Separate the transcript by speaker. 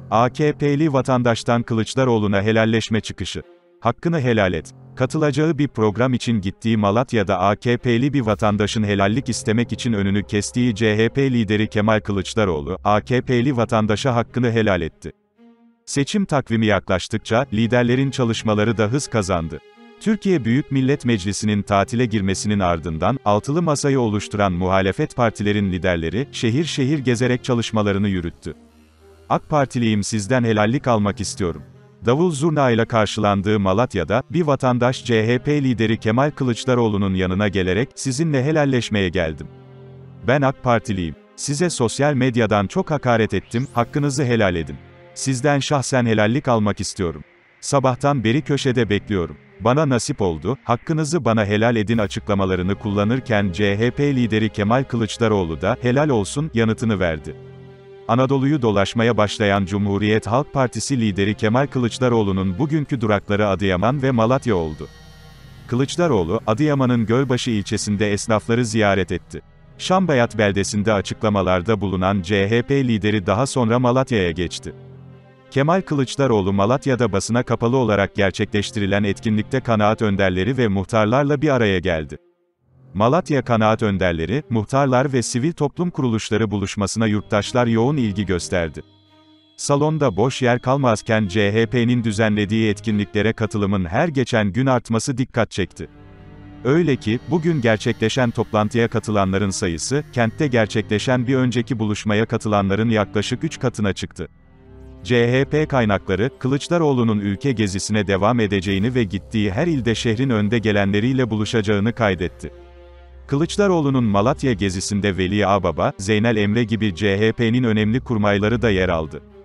Speaker 1: AKP'li vatandaştan Kılıçdaroğlu'na helalleşme çıkışı. Hakkını helal et. Katılacağı bir program için gittiği Malatya'da AKP'li bir vatandaşın helallik istemek için önünü kestiği CHP lideri Kemal Kılıçdaroğlu, AKP'li vatandaşa hakkını helal etti. Seçim takvimi yaklaştıkça, liderlerin çalışmaları da hız kazandı. Türkiye Büyük Millet Meclisi'nin tatile girmesinin ardından, altılı masayı oluşturan muhalefet partilerin liderleri, şehir şehir gezerek çalışmalarını yürüttü. AK Partiliyim, sizden helallik almak istiyorum. Davul zurna ile karşılandığı Malatya'da, bir vatandaş CHP lideri Kemal Kılıçdaroğlu'nun yanına gelerek, sizinle helalleşmeye geldim. Ben AK Partiliyim. Size sosyal medyadan çok hakaret ettim, hakkınızı helal edin. Sizden şahsen helallik almak istiyorum. Sabahtan beri köşede bekliyorum. Bana nasip oldu, hakkınızı bana helal edin açıklamalarını kullanırken CHP lideri Kemal Kılıçdaroğlu da, helal olsun, yanıtını verdi. Anadolu'yu dolaşmaya başlayan Cumhuriyet Halk Partisi lideri Kemal Kılıçdaroğlu'nun bugünkü durakları Adıyaman ve Malatya oldu. Kılıçdaroğlu, Adıyaman'ın Gölbaşı ilçesinde esnafları ziyaret etti. Şambayat beldesinde açıklamalarda bulunan CHP lideri daha sonra Malatya'ya geçti. Kemal Kılıçdaroğlu Malatya'da basına kapalı olarak gerçekleştirilen etkinlikte kanaat önderleri ve muhtarlarla bir araya geldi. Malatya kanaat önderleri, muhtarlar ve sivil toplum kuruluşları buluşmasına yurttaşlar yoğun ilgi gösterdi. Salonda boş yer kalmazken CHP'nin düzenlediği etkinliklere katılımın her geçen gün artması dikkat çekti. Öyle ki, bugün gerçekleşen toplantıya katılanların sayısı, kentte gerçekleşen bir önceki buluşmaya katılanların yaklaşık 3 katına çıktı. CHP kaynakları, Kılıçdaroğlu'nun ülke gezisine devam edeceğini ve gittiği her ilde şehrin önde gelenleriyle buluşacağını kaydetti. Kılıçdaroğlu'nun Malatya gezisinde Veli Ağbaba, Zeynel Emre gibi CHP'nin önemli kurmayları da yer aldı.